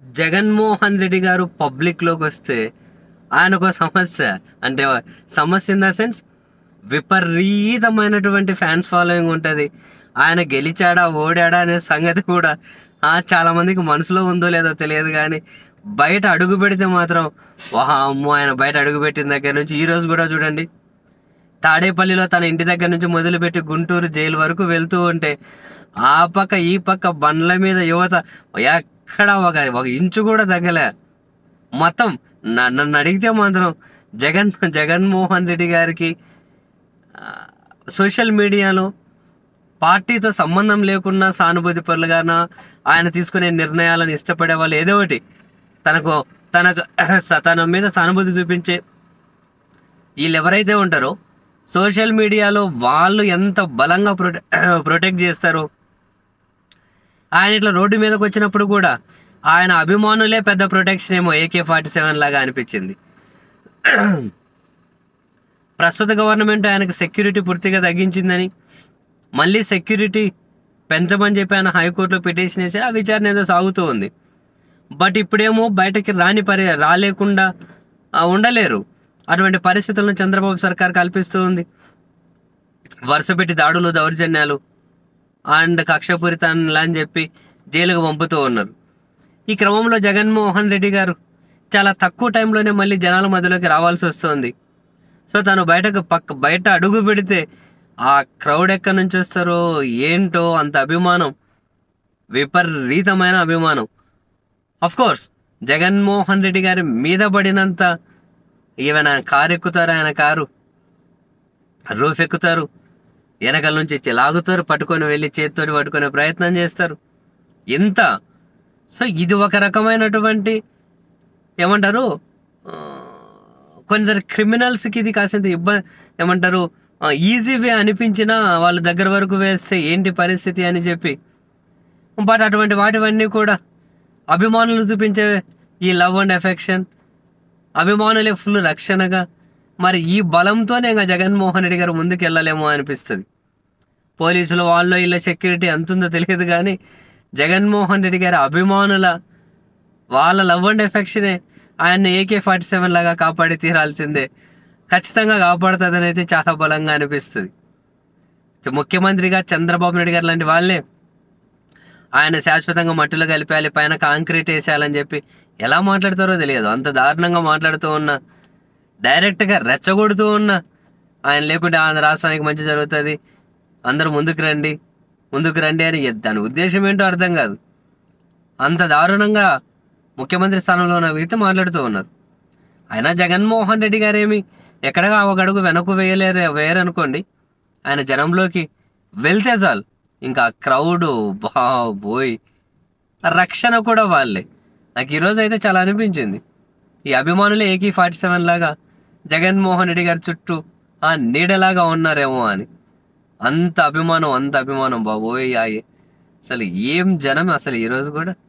జగన్మోహన్ రెడ్డి గారు పబ్లిక్లోకి వస్తే ఆయనకు సమస్య, అంటే సమస్య ఇన్ ద సెన్స్ విపరీతమైనటువంటి ఫ్యాన్స్ ఫాలోయింగ్ ఉంటుంది. ఆయన గెలిచాడా ఓడాడా అనే సంగతి కూడా చాలామందికి మనసులో ఉందో లేదో తెలియదు, కానీ బయట అడుగు పెడితే మాత్రం అమ్మో, ఆయన బయట అడుగు పెట్టిన దగ్గర నుంచి ఈరోజు కూడా చూడండి, తాడేపల్లిలో తన ఇంటి దగ్గర నుంచి మొదలుపెట్టి గుంటూరు జైలు వరకు వెళ్తూ ఉంటే ఆ పక్క ఈ పక్క బండ్ల మీద యువత ఎక్కడ ఒక ఇంచు కూడా తగ్గలే. మొత్తం నన్ను అడిగితే మాత్రం జగన్మోహన్ రెడ్డి గారికి సోషల్ మీడియాలో పార్టీతో సంబంధం లేకున్నా సానుభూతి పరులుగానా ఆయన తీసుకునే నిర్ణయాలను ఇష్టపడే వాళ్ళు ఏదో ఒకటి తన మీద సానుభూతి చూపించే వీళ్ళు ఎవరైతే ఉంటారో సోషల్ మీడియాలో వాళ్ళు ఎంత బలంగా ప్రొటెక్ట్ చేస్తారో, ఆయన ఇట్లా రోడ్డు మీదకి వచ్చినప్పుడు కూడా ఆయన అభిమానులే పెద్ద ప్రొటెక్షన్ ఏమో AK-47 లాగా అనిపించింది. ప్రస్తుత గవర్నమెంట్ ఆయనకు సెక్యూరిటీ పూర్తిగా తగ్గించిందని, మళ్ళీ సెక్యూరిటీ పెంచమని చెప్పి ఆయన హైకోర్టులో పిటిషన్ వేసి ఆ విచారణ ఏదో సాగుతూ ఉంది. బట్ ఇప్పుడేమో బయటకి రాలేకుండా ఉండలేరు. అటువంటి పరిస్థితులను చంద్రబాబు సర్కార్ కల్పిస్తూ ఉంది. వరుసపెట్టి దాడులు, దౌర్జన్యాలు అండ్ కక్షపూరితాలు అని చెప్పి జైలుకు పంపుతూ ఉన్నారు. ఈ క్రమంలో జగన్మోహన్ రెడ్డి గారు చాలా తక్కువ టైంలోనే మళ్ళీ జనాల మధ్యలోకి రావాల్సి వస్తుంది. సో తను బయట అడుగు పెడితే ఆ క్రౌడ్ ఎక్కడి నుంచి వస్తారో ఏంటో, అంత అభిమానం, విపరీతమైన అభిమానం. కోర్స్ జగన్మోహన్ రెడ్డి గారి మీద పడినంత ఏమైనా కారు ఎక్కుతారు, ఆయన కారు రూఫ్ ఎక్కుతారు, వెనకల నుంచి లాగుతారు, పట్టుకొని వెళ్ళి చేతితోటి పట్టుకునే ప్రయత్నం చేస్తారు. ఎంత సో ఇది ఒక రకమైనటువంటి ఏమంటారు, కొందరు క్రిమినల్స్కి ఇది కాసింత ఏమంటారు ఈజీ వే అనిపించినా వాళ్ళ దగ్గర వరకు వేస్తే ఏంటి పరిస్థితి అని చెప్పి. బట్ అటువంటి వాటివన్నీ కూడా అభిమానులు చూపించే ఈ లవ్ అండ్ ఎఫెక్షన్, అభిమానులే ఫుల్ రక్షణగా, మరి ఈ బలంతోనే ఇంకా జగన్మోహన్ రెడ్డి గారు ముందుకు వెళ్ళలేమో అనిపిస్తుంది. పోలీసులు వాళ్ళు వీళ్ళ సెక్యూరిటీ ఎంతుందో తెలియదు, కానీ జగన్మోహన్ రెడ్డి గారి అభిమానుల వాళ్ళ లవ్ అండ్ ఎఫెక్షనే ఆయన్ని AK-47 లాగా కాపాడి తీరాల్సిందే, ఖచ్చితంగా కాపాడుతుందని అయితే చాలా బలంగా అనిపిస్తుంది. ముఖ్యమంత్రిగా చంద్రబాబు నాయుడు గారు లాంటి వాళ్ళే ఆయన శాశ్వతంగా మట్టిలో కలిపేయాలి, పైన కాంక్రీట్ వేసేయాలని చెప్పి ఎలా మాట్లాడతారో తెలియదు. అంత దారుణంగా మాట్లాడుతూ ఉన్నా, డైరెక్ట్గా రెచ్చగొడుతూ ఉన్నా, ఆయన లేకుంటే ఆంధ్ర రాష్ట్రానికి మంచి జరుగుతుంది, అందరూ ముందుకు రండి అని దాని ఉద్దేశం ఏంటో అర్థం కాదు. అంత దారుణంగా ముఖ్యమంత్రి స్థానంలో ఉన్న వ్యక్తి మాట్లాడుతూ ఉన్నారు. అయినా జగన్మోహన్ రెడ్డి గారేమి ఎక్కడగా ఒక అడుగు వెనక్కు వేయరనుకోండి, ఆయన జనంలోకి వెళ్తే చాలు ఇంకా క్రౌడు బాబోయ్, రక్షణ కూడా వాళ్ళే. నాకు ఈరోజు అయితే చాలా అనిపించింది, ఈ అభిమానులే AK-47 లాగా జగన్మోహన్ రెడ్డి గారి చుట్టూ నీడలాగా ఉన్నారేమో అని. అంత అభిమానం బాబోయ్. అసలు ఏం జనం అసలు ఈరోజు కూడా.